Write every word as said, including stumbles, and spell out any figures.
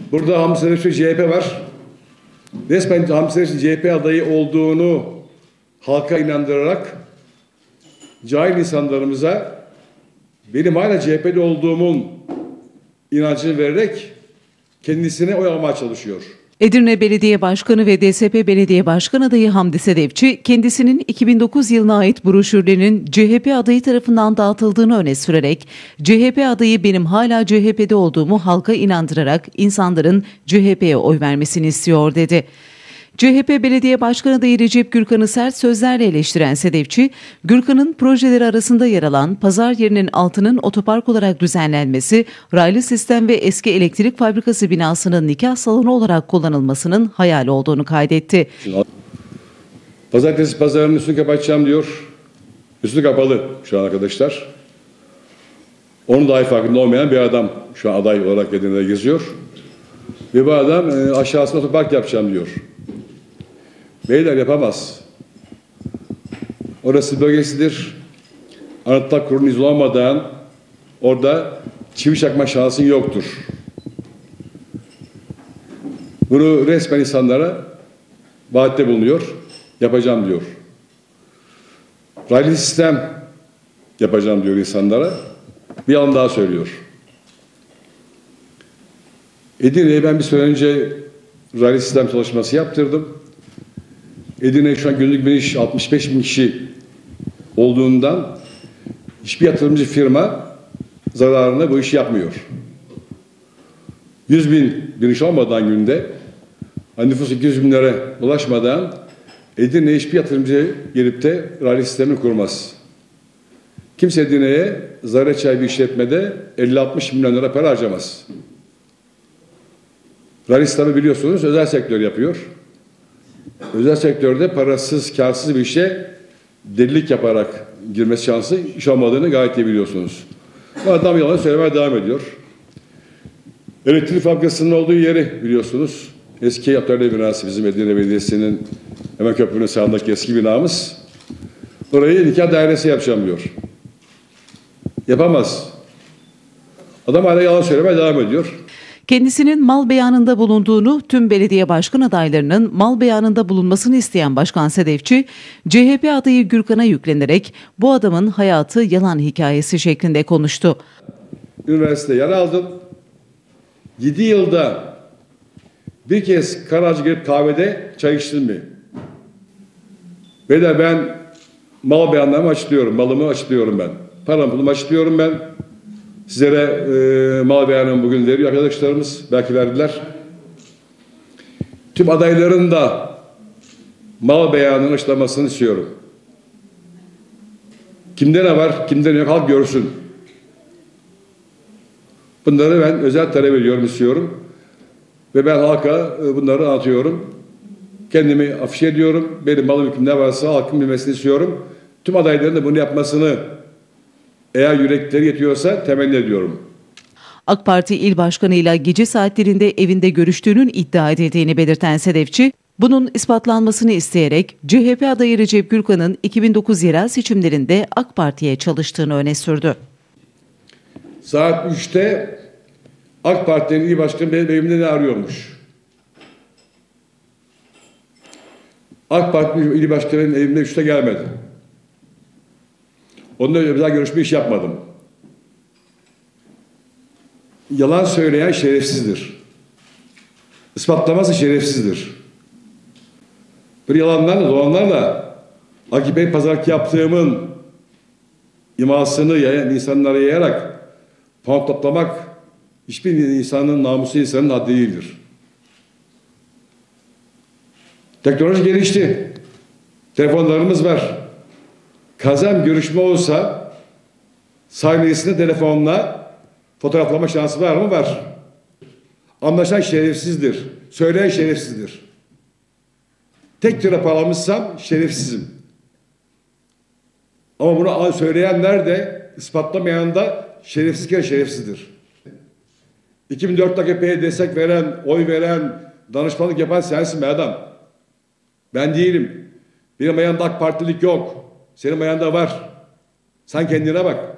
Burada Hamdi Sedefçi C H P var. Resmen Hamdi Sedefçi C H P adayı olduğunu halka inandırarak cahil insanlarımıza benim hala C H P'de olduğumun inancını vererek kendisine oy almaya çalışıyor. Edirne Belediye Başkanı ve D S P Belediye Başkan adayı Hamdi Sedefçi, kendisinin iki bin dokuz yılına ait broşürlerinin C H P adayı tarafından dağıtıldığını öne sürerek, C H P adayı benim hala C H P'de olduğumu halka inandırarak insanların C H P'ye oy vermesini istiyor dedi. C H P Belediye Başkanı adayı Recep Gürkan'ı sert sözlerle eleştiren Sedefçi, Gürkan'ın projeleri arasında yer alan pazar yerinin altının otopark olarak düzenlenmesi, raylı sistem ve eski elektrik fabrikası binasının nikah salonu olarak kullanılmasının hayal olduğunu kaydetti. Pazartesi pazarının üstünü kapatacağım diyor. Üstü kapalı şu an arkadaşlar. Onun dahi farkında olmayan bir adam şu an aday olarak Edirne'de geziyor. Ve bu adam e, aşağısına otopark yapacağım diyor. Beyler yapamaz. Orası bölgesidir. Anıtlar Kurulu'nun izni olmadan orada çivi çakma şansın yoktur. Bunu resmen insanlara vaatte bulunuyor. Yapacağım diyor. Raylı sistem yapacağım diyor insanlara. Bir an daha söylüyor. Edirne'ye ben bir süre önce raylı sistem çalışması yaptırdım. Edirne şu an günlük bir iş altmış beş bin kişi olduğundan hiçbir yatırımcı firma zararına bu işi yapmıyor. yüz bin bir iş olmadan günde, nüfus iki yüz binlere ulaşmadan Edirne'ye hiçbir yatırımcı gelip de raylı sistemini kurmaz. Kimse Edirne'ye zarar edeceği bir işletmede elli altmış milyon lira para harcamaz. Raylı sistemi biliyorsunuz özel sektör yapıyor. Özel sektörde parasız, kârsız bir işe delilik yaparak girmesi şansı iş olmadığını gayet iyi biliyorsunuz. Bu adam yalan söylemeye devam ediyor. Elektrik fabrikasının olduğu yeri biliyorsunuz. Eski atölye binası bizim Edirne Belediyesi'nin hemen köprünün sağındaki eski binamız. Orayı nikah dairesi yapacağım diyor. Yapamaz. Adam hala yalan söylemeye devam ediyor. Kendisinin mal beyanında bulunduğunu, tüm belediye başkan adaylarının mal beyanında bulunmasını isteyen Başkan Sedefçi, C H P adayı Gürkan'a yüklenerek bu adamın hayatı yalan hikayesi şeklinde konuştu. Üniversitede yer aldım. yedi yılda bir kez Karaca gelip kahvede çay içtim mi? Beyler ben mal beyanlarımı açıklıyorum, malımı açıklıyorum ben. Param pulumu açıklıyorum ben. Sizlere e, mal beyanımı bugün veriyor arkadaşlarımız. Belki verdiler. Tüm adayların da mal beyanının açıklamasını istiyorum. Kimde ne var, kimde ne yok halk görsün. Bunları ben özel talep ediyorum, istiyorum. Ve ben halka e, bunları anlatıyorum. Kendimi afişe ediyorum. Benim malım hüküm ne varsa halkın bilmesini istiyorum. Tüm adayların da bunu yapmasını eğer yürekleri yetiyorsa temenni ediyorum. AK Parti İl Başkanı ile gece saatlerinde evinde görüştüğünün iddia edildiğini belirten Sedefçi, bunun ispatlanmasını isteyerek C H P adayı Recep Gürkan'ın iki bin dokuz yerel seçimlerinde AK Parti'ye çalıştığını öne sürdü. Saat üçte AK Parti'nin İl Başkanı benim evimde ne arıyormuş? AK Parti İl Başkanı'nın evimde üçte gelmedi. Onunla özel görüşme iş yapmadım. Yalan söyleyen şerefsizdir. İspatlaması şerefsizdir. Bir yalanlarla, dolanlarla A K P pazarlık yaptığımın imasını yayan, insanlara yayarak puan toplamak hiçbir insanın, namusu insanın haddi değildir. Teknoloji gelişti. Telefonlarımız var. Kazem görüşme olsa saniyesinde telefonla fotoğraflama şansı var mı? Var. Anlaşan şerefsizdir. Söyleyen şerefsizdir. Tek lira paramışsam şerefsizim. Ama bunu söyleyenler de ispatlamayan da şerefsiz kere şerefsizdir. iki bin dört A K P'ye destek veren, oy veren, danışmanlık yapan sensin be adam. Ben değilim. Benim ayağımda AK Partilik yok. Senin ayağında var. Sen kendine bak.